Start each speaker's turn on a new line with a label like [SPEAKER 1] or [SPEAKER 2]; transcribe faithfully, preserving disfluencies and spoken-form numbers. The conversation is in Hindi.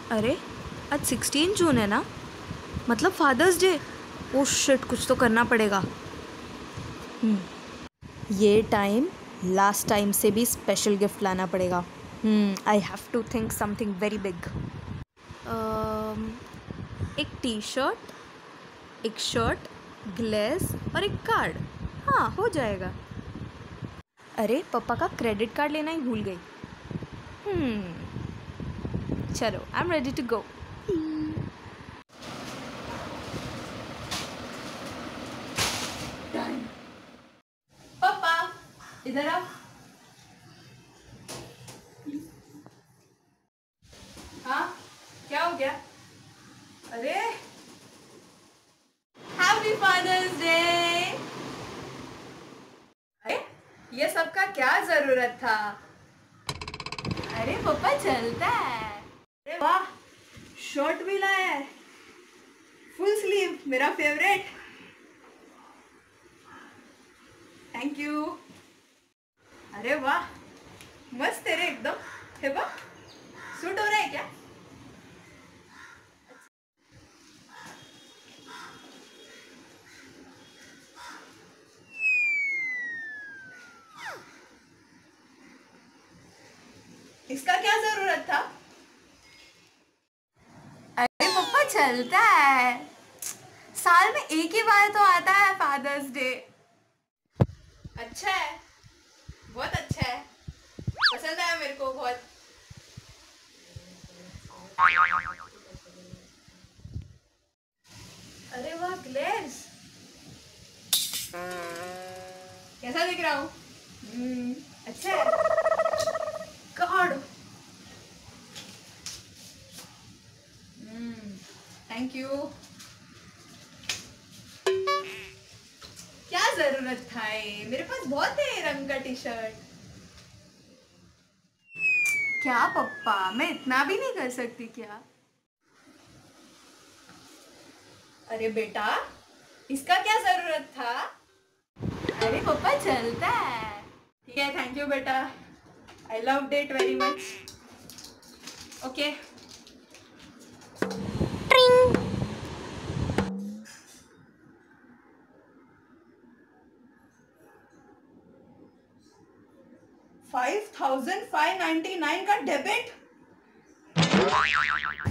[SPEAKER 1] अरे आज सिक्सटीन जून है ना, मतलब फादर्स डे। ओह शिट, कुछ तो करना पड़ेगा। हम्म ये टाइम लास्ट टाइम से भी स्पेशल गिफ्ट लाना पड़ेगा। Hmm I have to think something very big. एक टी शर्ट, एक शर्ट, ग्लेस और एक कार्ड। हाँ, हो जाएगा। अरे पापा का क्रेडिट कार्ड लेना ही भूल गई। हम्म चलो, I am ready to go. पापा इधर आओ। हाँ, क्या हो गया? अरे हैप्पी फादर्स डे। अरे ये सब का क्या जरूरत था? अरे पापा चलता है। अरे वाह, शर्ट भी लाया है, फुल स्लीव, मेरा फेवरेट। Thank you. अरे वाह, मस्त है रे एकदम। हे वाह, सूट हो रहा है क्या? इसका क्या जरूरत था? अरे पापा चलता है, साल में एक ही बार तो आता है फादर्स डे। अच्छा है, बहुत अच्छा है, पसंद आया मेरे को बहुत। अरे वाह ग्लेस, कैसा दिख रहा हूँ? हम्म, अच्छा है। God, hmm, thank you. क्या जरूरत था ये? मेरे पास बहुत है ये रंग का टी शर्ट। क्या पप्पा, मैं इतना भी नहीं कर सकती क्या? अरे बेटा, इसका क्या जरूरत था? अरे पापा चलता है। ठीक है, थैंक यू बेटा, I love it very much. Okay. Five thousand five ninety nine का डेबिट।